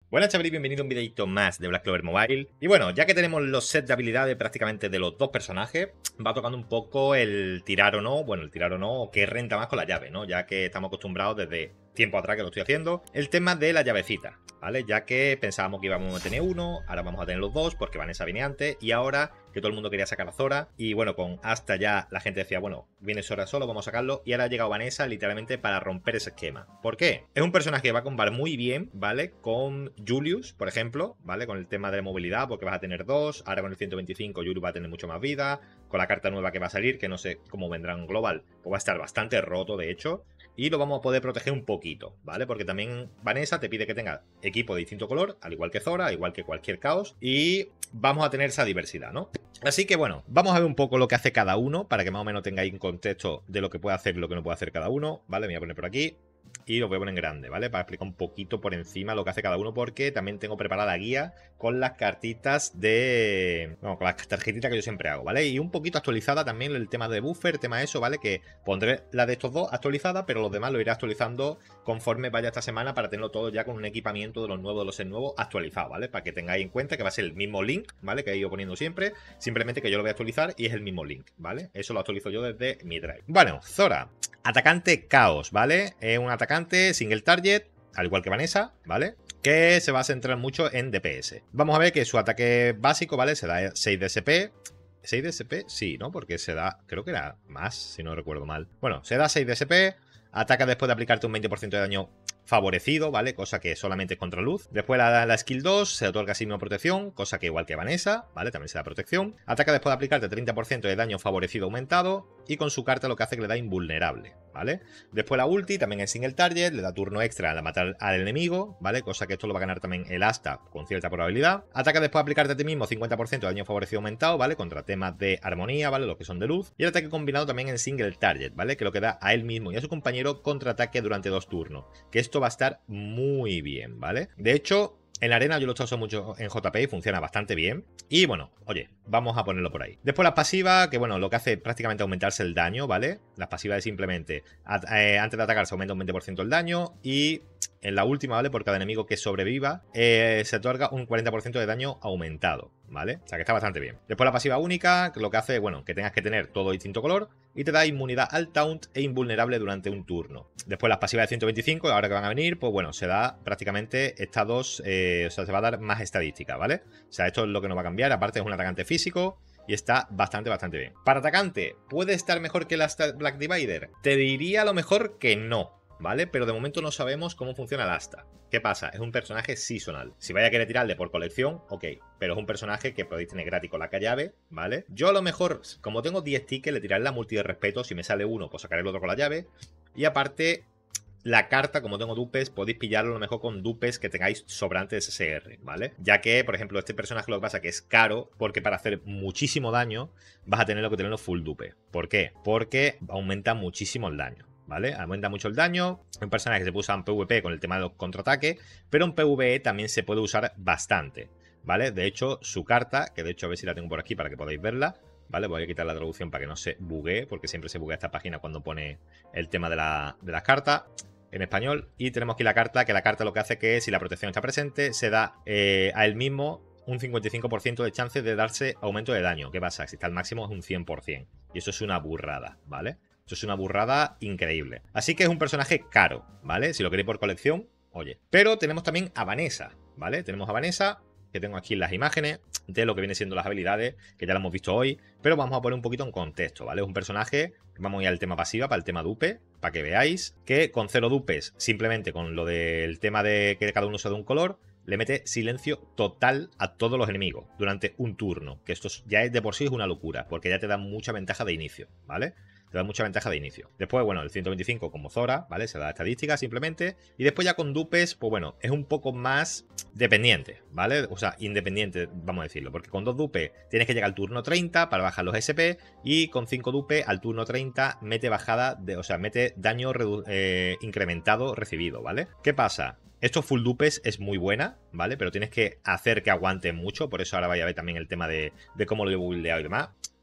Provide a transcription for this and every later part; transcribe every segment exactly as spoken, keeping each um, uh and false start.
Buenas chavales, bienvenido a un videito más de Black Clover Mobile. Y bueno, ya que tenemos los sets de habilidades prácticamente de los dos personajes, va tocando un poco el tirar o no, bueno, el tirar o no, o qué renta más con la llave, ¿no? Ya que estamos acostumbrados desde tiempo atrás que lo estoy haciendo, el tema de la llavecita, ¿vale? Ya que pensábamos que íbamos a tener uno, ahora vamos a tener los dos porque Vanessa viene antes, y ahora que todo el mundo quería sacar a Zora, y bueno, con hasta ya la gente decía, bueno, viene Zora solo, vamos a sacarlo, y ahora ha llegado Vanessa literalmente para romper ese esquema. ¿Por qué? Es un personaje que va a combar muy bien, ¿vale? Con Julius, por ejemplo, ¿vale? Con el tema de la movilidad, porque vas a tener dos, ahora con el ciento veinticinco Julius va a tener mucho más vida, con la carta nueva que va a salir, que no sé cómo vendrá en global, pues va a estar bastante roto, de hecho, y lo vamos a poder proteger un poquito, ¿vale? Porque también Vanessa te pide que tenga equipo de distinto color, al igual que Zora, al igual que cualquier caos, y vamos a tener esa diversidad, ¿no? Así que bueno, vamos a ver un poco lo que hace cada uno, para que más o menos tengáis un contexto de lo que puede hacer y lo que no puede hacer cada uno, ¿vale? Me voy a poner por aquí. Y lo voy a poner en grande, ¿vale? Para explicar un poquito por encima lo que hace cada uno, porque también tengo preparada la guía con las cartitas de... No, con las tarjetitas que yo siempre hago, ¿vale? Y un poquito actualizada también el tema de buffer, tema de eso, ¿vale? Que pondré la de estos dos actualizada, pero los demás lo iré actualizando conforme vaya esta semana para tenerlo todo ya con un equipamiento de los nuevos, de los sets nuevos actualizado, ¿vale? Para que tengáis en cuenta que va a ser el mismo link, ¿vale? Que he ido poniendo siempre, simplemente que yo lo voy a actualizar y es el mismo link, ¿vale? Eso lo actualizo yo desde mi drive. Bueno, Zora. Atacante Caos, ¿vale? Es un atacante single target, al igual que Vanessa, ¿vale? Que se va a centrar mucho en D P S. Vamos a ver que su ataque básico, ¿vale? Se da seis de S P. ¿seis de S P? Sí, ¿no? Porque se da... Creo que era más, si no recuerdo mal. Bueno, se da seis de S P. Ataca después de aplicarte un veinte por ciento de daño favorecido, ¿vale? Cosa que solamente es contra luz. Después la, la skill dos se otorga signo de protección, cosa que igual que Vanessa, ¿vale? También se da protección. Ataca después de aplicarte treinta por ciento de daño favorecido aumentado. Y con su carta lo que hace es que le da invulnerable, ¿vale? Después la ulti también es single target, le da turno extra al matar al enemigo, ¿vale? Cosa que esto lo va a ganar también el asta con cierta probabilidad. Ataca después de aplicarte a ti mismo cincuenta por ciento de daño favorecido aumentado, ¿vale? Contra temas de armonía, ¿vale? Los que son de luz. Y el ataque combinado también en single target, ¿vale? Que lo que da a él mismo y a su compañero contraataque durante dos turnos. Que esto va a estar muy bien, ¿vale? De hecho... En la arena yo lo he usado mucho en J P y funciona bastante bien. Y bueno, oye, vamos a ponerlo por ahí. Después las pasivas, que bueno, lo que hace es prácticamente aumentarse el daño, ¿vale? Las pasivas es simplemente, eh, antes de atacar se aumenta un veinte por ciento el daño. Y en la última, ¿vale? Por cada enemigo que sobreviva, eh, se otorga un cuarenta por ciento de daño aumentado, ¿vale? O sea que está bastante bien. Después la pasiva única, lo que hace, bueno, que tengas que tener todo distinto color. Y te da inmunidad al taunt e invulnerable durante un turno. Después las pasivas de ciento veinticinco, ahora que van a venir, pues bueno, se da prácticamente estas dos, eh, o sea, se va a dar más estadística, ¿vale? O sea, esto es lo que nos va a cambiar, aparte es un atacante físico y está bastante, bastante bien. Para atacante, ¿puede estar mejor que la Black Divider? Te diría a lo mejor que no, ¿vale? Pero de momento no sabemos cómo funciona el asta. ¿Qué pasa? Es un personaje seasonal. Si vaya a querer tirarle por colección, ok. Pero es un personaje que podéis tener gratis con la llave, ¿vale? Yo a lo mejor, como tengo diez tickets, le tiraré la multi de respeto. Si me sale uno, pues sacaré el otro con la llave. Y aparte, la carta, como tengo dupes, podéis pillarlo a lo mejor con dupes que tengáis sobrantes de S R, ¿vale? Ya que, por ejemplo, este personaje lo que pasa es que es caro, porque para hacer muchísimo daño vas a tenerlo que tenerlo full dupe. ¿Por qué? Porque aumenta muchísimo el daño, ¿vale? Aumenta mucho el daño. Es un personaje que se puede usar en PvP con el tema de los contraataques, pero en PvE también se puede usar bastante, ¿vale? De hecho, su carta, que de hecho a ver si la tengo por aquí para que podáis verla, ¿vale? Voy a quitar la traducción para que no se buguee, porque siempre se buguea esta página cuando pone el tema de, la, de las cartas en español. Y tenemos aquí la carta, que la carta lo que hace que si la protección está presente, se da eh, a él mismo un cincuenta y cinco por ciento de chance de darse aumento de daño. ¿Qué pasa? Si está al máximo es un cien por ciento. Y eso es una burrada, ¿vale? Eso es una burrada increíble. Así que es un personaje caro, ¿vale? Si lo queréis por colección, oye. Pero tenemos también a Vanessa, ¿vale? Tenemos a Vanessa, que tengo aquí en las imágenes de lo que viene siendo las habilidades, que ya lo hemos visto hoy, pero vamos a poner un poquito en contexto, ¿vale? Es un personaje, vamos a ir al tema pasiva, para el tema dupe, para que veáis que con cero dupes, simplemente con lo del tema de que cada uno sea de un color, le mete silencio total a todos los enemigos durante un turno, que esto ya es de por sí es una locura, porque ya te da mucha ventaja de inicio, ¿vale? Te da mucha ventaja de inicio. Después, bueno, el ciento veinticinco como Zora, ¿vale? Se da estadística simplemente. Y después ya con dupes, pues bueno, es un poco más dependiente, ¿vale? O sea, independiente, vamos a decirlo. Porque con dos dupes tienes que llegar al turno treinta para bajar los S P. Y con cinco dupes al turno treinta mete bajada, de, o sea, mete daño eh, incrementado recibido, ¿vale? ¿Qué pasa? Esto full dupes es muy buena, ¿vale? Pero tienes que hacer que aguante mucho. Por eso ahora vais a ver también el tema de, de cómo lo he buildeado y demás.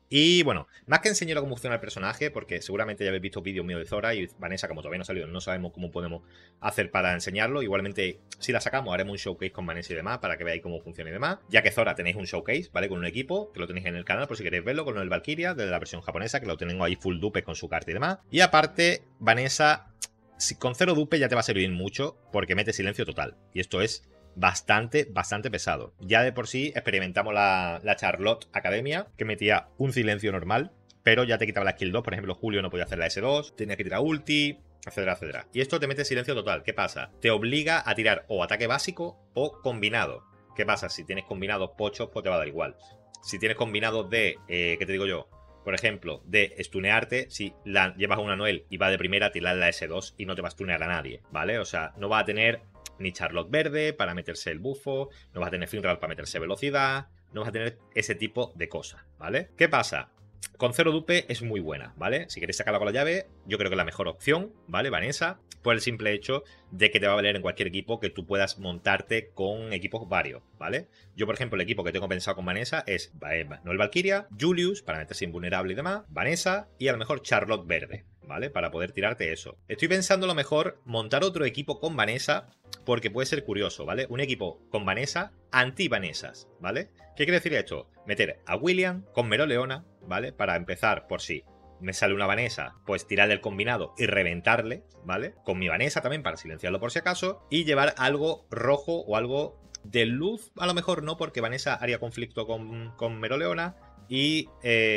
Y bueno, más que enseñaros cómo funciona el personaje, porque seguramente ya habéis visto vídeos míos de Zora y Vanessa, como todavía no ha salido, no sabemos cómo podemos hacer para enseñarlo. Igualmente, si la sacamos, haremos un showcase con Vanessa y demás para que veáis cómo funciona y demás. Ya que Zora tenéis un showcase, ¿vale? Con un equipo, que lo tenéis en el canal por si queréis verlo, con el Valkyria, de la versión japonesa, que lo tengo ahí full dupe con su carta y demás. Y aparte, Vanessa, si con cero dupe ya te va a servir mucho, porque mete silencio total. Y esto es bastante, bastante pesado. Ya de por sí experimentamos la, la Charlotte Academia, que metía un silencio normal, pero ya te quitaba la skill dos. Por ejemplo, Julio no podía hacer la ese dos, tenía que tirar ulti, etcétera, etcétera. Y esto te mete silencio total. ¿Qué pasa? Te obliga a tirar o ataque básico o combinado. ¿Qué pasa? Si tienes combinados pochos, pues te va a dar igual. Si tienes combinados de, eh, ¿qué te digo yo? Por ejemplo, de stunearte, si la llevas a una Noel y va de primera, tirar la ese dos y no te va a stunear a nadie, ¿vale? O sea, no va a tener ni Charlotte verde para meterse el bufo, no vas a tener Finral para meterse velocidad, no vas a tener ese tipo de cosas, ¿vale? ¿Qué pasa? Con cero dupe es muy buena, ¿vale? Si queréis sacarla con la llave, yo creo que es la mejor opción, ¿vale? Vanessa, por el simple hecho de que te va a valer en cualquier equipo que tú puedas montarte con equipos varios, ¿vale? Yo, por ejemplo, el equipo que tengo pensado con Vanessa es Noel Valkyria, Julius, para meterse invulnerable y demás, Vanessa y a lo mejor Charlotte verde, ¿vale? Para poder tirarte eso. Estoy pensando a lo mejor montar otro equipo con Vanessa, porque puede ser curioso, ¿vale? Un equipo con Vanessa, anti-Vanessas, ¿vale? ¿Qué quiere decir esto? Meter a William con Meroleona, ¿vale? Para empezar, por si me sale una Vanessa, pues tirarle el combinado y reventarle, ¿vale? Con mi Vanessa también para silenciarlo por si acaso. Y llevar algo rojo o algo de luz, a lo mejor no, porque Vanessa haría conflicto con, con Meroleona. Y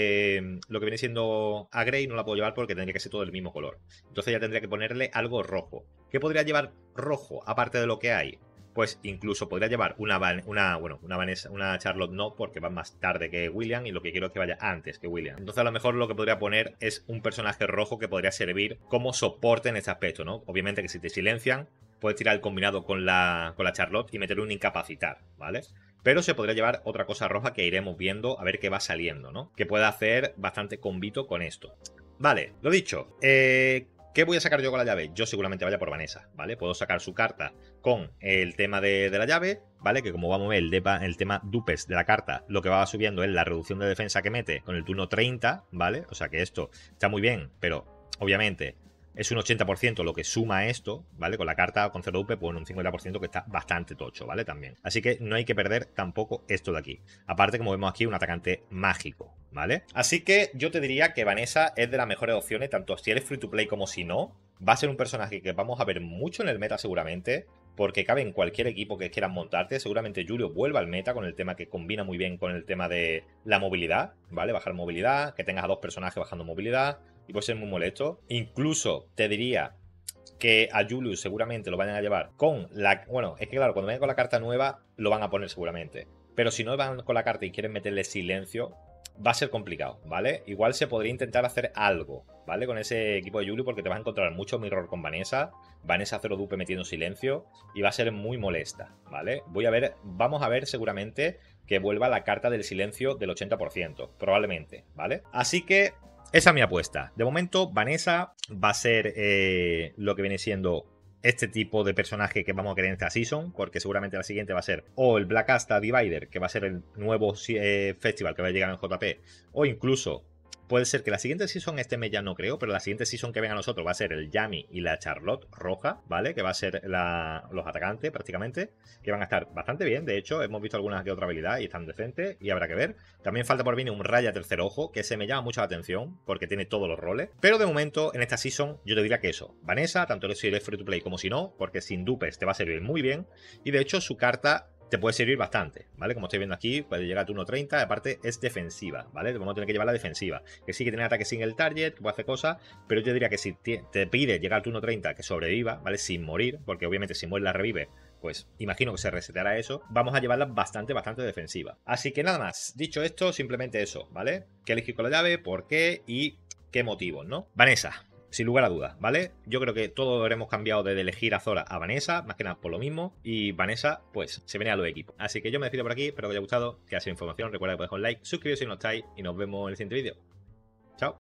eh, lo que viene siendo a Grey no la puedo llevar porque tendría que ser todo del mismo color. Entonces ya tendría que ponerle algo rojo. ¿Qué podría llevar rojo aparte de lo que hay? Pues incluso podría llevar una, una bueno, una Vanessa, una Charlotte no, porque va más tarde que William y lo que quiero es que vaya antes que William. Entonces a lo mejor lo que podría poner es un personaje rojo que podría servir como soporte en este aspecto, ¿no? Obviamente que si te silencian, puedes tirar el combinado con la, con la Charlotte y meterle un incapacitar, ¿vale? Pero se podría llevar otra cosa roja que iremos viendo a ver qué va saliendo, ¿no? Que pueda hacer bastante combito con esto. Vale, lo dicho. Eh... ¿Qué voy a sacar yo con la llave? Yo seguramente vaya por Vanessa, ¿vale? Puedo sacar su carta con el tema de, de la llave, ¿vale? Que como vamos a ver, el, depa, el tema dupes de la carta, lo que va subiendo es la reducción de defensa que mete con el turno treinta, ¿vale? O sea que esto está muy bien, pero obviamente es un ochenta por ciento lo que suma esto, ¿vale? Con la carta con cero dupe, pues un cincuenta por ciento que está bastante tocho, ¿vale? También. Así que no hay que perder tampoco esto de aquí. Aparte, como vemos aquí, un atacante mágico, ¿vale? Así que yo te diría que Vanessa es de las mejores opciones, tanto si eres free to play como si no. Va a ser un personaje que vamos a ver mucho en el meta seguramente, porque cabe en cualquier equipo que quieras montarte. Seguramente Julio vuelva al meta con el tema que combina muy bien con el tema de la movilidad, ¿vale? Bajar movilidad, que tengas a dos personajes bajando movilidad. Y puede ser muy molesto. Incluso te diría que a Julius seguramente lo vayan a llevar con la... Bueno, es que claro, cuando vengan con la carta nueva lo van a poner seguramente. Pero si no van con la carta y quieren meterle silencio, va a ser complicado, ¿vale? Igual se podría intentar hacer algo, ¿vale? Con ese equipo de Julius, porque te vas a encontrar mucho mirror con Vanessa. Vanessa cero dupe metiendo silencio. Y va a ser muy molesta, ¿vale? Voy a ver... Vamos a ver seguramente que vuelva la carta del silencio del ochenta por ciento. Probablemente, ¿vale? Así que... esa es mi apuesta. De momento, Vanessa va a ser eh, lo que viene siendo este tipo de personaje que vamos a querer en esta season, porque seguramente la siguiente va a ser o el Black Asta Divider, que va a ser el nuevo eh, festival que va a llegar en J P, o incluso puede ser que la siguiente season, este mes ya no creo, pero la siguiente season que venga a nosotros va a ser el Yami y la Charlotte roja, ¿vale? Que va a ser la, los atacantes prácticamente, que van a estar bastante bien. De hecho, hemos visto algunas que otra habilidad y están decentes y habrá que ver. También falta por venir un Raya tercer ojo, que se me llama mucho la atención porque tiene todos los roles. Pero de momento, en esta season, yo te diría que eso. Vanessa, tanto si eres free to play como si no, porque sin dupes te va a servir muy bien. Y de hecho, su carta te puede servir bastante, ¿vale? Como estoy viendo aquí, puede llegar a turno treinta, aparte es defensiva, ¿vale? Vamos a tener que llevar la defensiva, que sí que tiene ataque sin el target, que puede hacer cosas, pero yo diría que si te pide llegar al turno treinta que sobreviva, ¿vale? Sin morir, porque obviamente si muere la revive, pues imagino que se reseteará eso, vamos a llevarla bastante, bastante defensiva. Así que nada más, dicho esto, simplemente eso, ¿vale? ¿Qué elegir con la llave? ¿Por qué? Y qué motivos, ¿no? Vanessa. Sin lugar a dudas, ¿vale? Yo creo que todos habremos cambiado de elegir a Zora a Vanessa, más que nada por lo mismo. Y Vanessa, pues, se viene a los equipos. Así que yo me despido por aquí, espero que os haya gustado, que haya sido información. Recuerda que podéis dejar un like, suscribiros si no estáis y nos vemos en el siguiente vídeo.